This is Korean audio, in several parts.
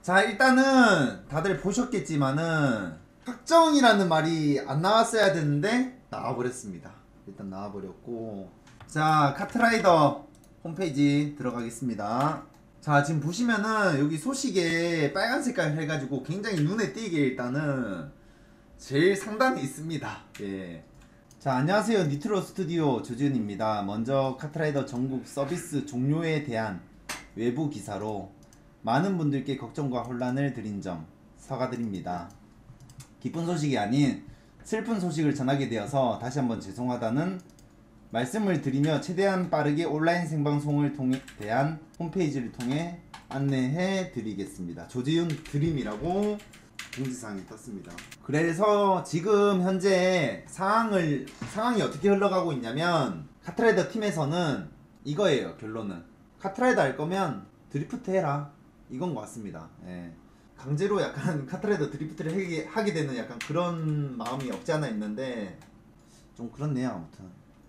자, 일단은 다들 보셨겠지만은 확정이라는 말이 안 나왔어야 되는데 나와버렸습니다. 일단 나와버렸고, 자, 카트라이더 홈페이지 들어가겠습니다. 자, 지금 보시면은 여기 소식에 빨간 색깔 해가지고 굉장히 눈에 띄게 일단은 제일 상단에 있습니다. 예. 자, 안녕하세요. 니트로 스튜디오 조지훈입니다. 먼저 카트라이더 전국 서비스 종료에 대한 외부 기사로 많은 분들께 걱정과 혼란을 드린 점 사과드립니다. 기쁜 소식이 아닌 슬픈 소식을 전하게 되어서 다시 한번 죄송하다는 말씀을 드리며 최대한 빠르게 온라인 생방송을 대한 홈페이지를 통해 안내해 드리겠습니다. 조지훈 드림이라고 공지사항이 떴습니다. 그래서 지금 현재 상황이 어떻게 흘러가고 있냐면, 카트라이더 팀에서는 이거예요. 결론은 카트라이더 할 거면 드리프트 해라, 이건 것 같습니다. 예. 강제로 약간 카트라이더 드리프트를 하게 되는 약간 그런 마음이 없지 않아 있는데 좀 그렇네요. 아무튼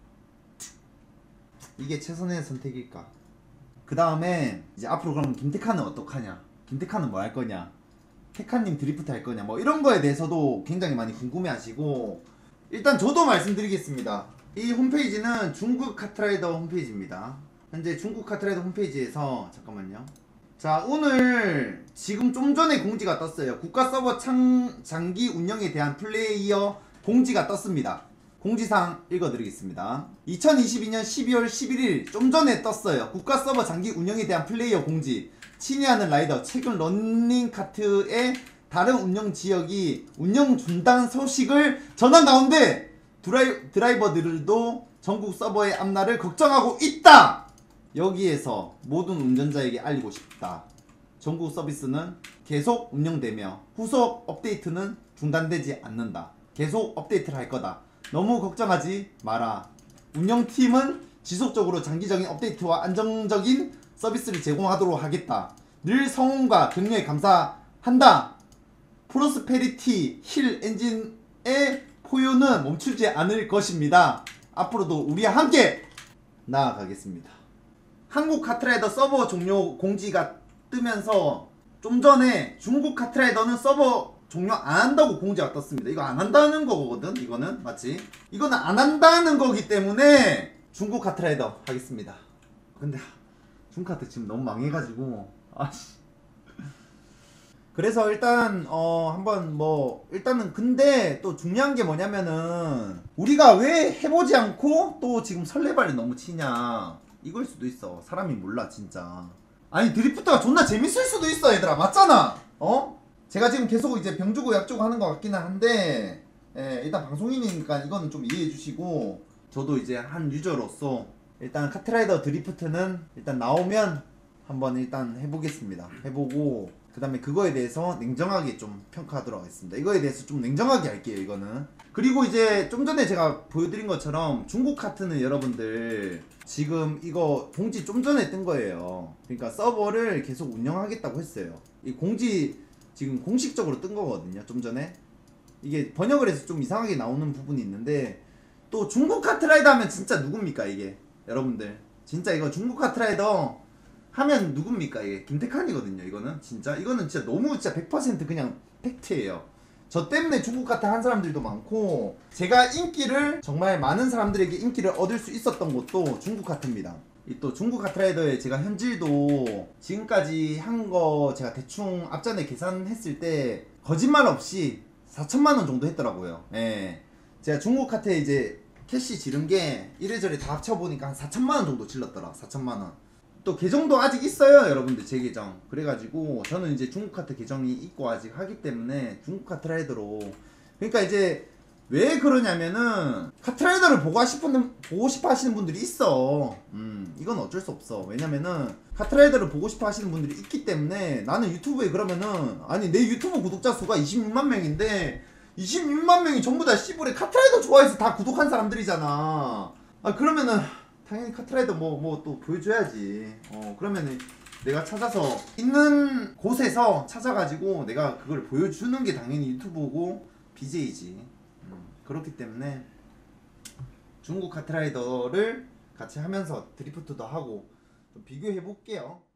이게 최선의 선택일까? 그 다음에 이제 앞으로 그럼 김태카는 어떡하냐, 김태카는 뭐 할 거냐, 태카님 드리프트 할 거냐, 뭐 이런 거에 대해서도 굉장히 많이 궁금해 하시고, 일단 저도 말씀드리겠습니다. 이 홈페이지는 중국 카트라이더 홈페이지입니다. 현재 중국 카트라이더 홈페이지에서, 잠깐만요. 자, 오늘 지금 좀 전에 공지가 떴어요. 국가 서버 장기 운영에 대한 플레이어 공지가 떴습니다. 공지사항 읽어드리겠습니다. 2022년 12월 11일 좀 전에 떴어요. 국가 서버 장기 운영에 대한 플레이어 공지. 친애하는 라이더, 최근 런닝카트의 다른 운영 지역이 운영 중단 소식을 전한 가운데 드라이버들도 전국 서버의 앞날을 걱정하고 있다! 여기에서 모든 운전자에게 알리고 싶다. 전국 서비스는 계속 운영되며 후속 업데이트는 중단되지 않는다. 계속 업데이트를 할 거다. 너무 걱정하지 마라. 운영팀은 지속적으로 장기적인 업데이트와 안정적인 서비스를 제공하도록 하겠다. 늘 성원과 격려에 감사한다. 프로스페리티 힐 엔진의 포효는 멈추지 않을 것입니다. 앞으로도 우리와 함께 나아가겠습니다. 한국 카트라이더 서버 종료 공지가 뜨면서 좀 전에 중국 카트라이더는 서버 종료 안 한다고 공지가 떴습니다. 이거 안 한다는 거거든. 이거는 맞지? 이거는 안 한다는 거기 때문에 중국 카트라이더 하겠습니다. 근데 중국 카트 지금 너무 망해가지고 아씨. 그래서 일단 한번 일단은, 근데 또 중요한 게 뭐냐면은 우리가 왜 해보지 않고 또 지금 설레발이 너무 치냐, 이걸 수도 있어. 사람이 몰라 진짜. 아니, 드리프트가 존나 재밌을 수도 있어 얘들아. 맞잖아. 제가 지금 계속 이제 병 주고 약 주고 하는 것 같기는 한데, 일단 방송인이니까 이거는 좀 이해해 주시고, 저도 이제 한 유저로서 일단 카트라이더 드리프트는 일단 나오면 한번 일단 해보겠습니다. 해보고 그 다음에 그거에 대해서 냉정하게 좀 평가하도록 하겠습니다. 이거에 대해서 좀 냉정하게 할게요, 이거는. 그리고 이제 좀 전에 제가 보여드린 것처럼 중국 카트는 여러분들 지금 이거 공지 좀 전에 뜬 거예요. 그러니까 서버를 계속 운영하겠다고 했어요. 이 공지 지금 공식적으로 뜬 거거든요, 좀 전에. 이게 번역을 해서 좀 이상하게 나오는 부분이 있는데, 또 중국 카트라이더 하면 진짜 누굽니까 이게 여러분들. 진짜 이거 중국 카트라이더 하면 누굽니까? 이게 김태칸이거든요. 이거는 진짜 너무 진짜 100% 그냥 팩트예요. 저 때문에 중국 카트 한 사람들도 많고, 제가 인기를 정말 많은 사람들에게 인기를 얻을 수 있었던 것도 중국 카트입니다. 이 또 중국 카트라이더에 제가 현질도 지금까지 한 거 제가 대충 앞전에 계산했을 때 거짓말 없이 4천만원 정도 했더라고요. 예. 제가 중국 카트에 이제 캐시 지른 게 이래저래 다 합쳐보니까 한 4천만원 정도 질렀더라. 4천만원. 또 계정도 아직 있어요, 여러분들. 제 계정. 그래가지고 저는 이제 중국 카트 계정이 있고 아직 하기 때문에 중국 카트라이더로. 그러니까 이제 왜 그러냐면은 카트라이더를 보고 싶어 하시는 분들이 있어. 이건 어쩔 수 없어. 왜냐면은 카트라이더를 보고 싶어 하시는 분들이 있기 때문에. 나는 유튜브에 그러면은, 아니 내 유튜브 구독자 수가 26만 명인데 26만 명이 전부 다 씨부레 카트라이더 좋아해서 다 구독한 사람들이잖아. 그러면은 당연히 카트라이더 뭐 또 보여줘야지. 그러면은 내가 찾아서 있는 곳에서 찾아가지고 내가 그걸 보여주는 게 당연히 유튜브고 BJ지. 그렇기 때문에 중국 카트라이더를 같이 하면서 드리프트도 하고 좀 비교해 볼게요.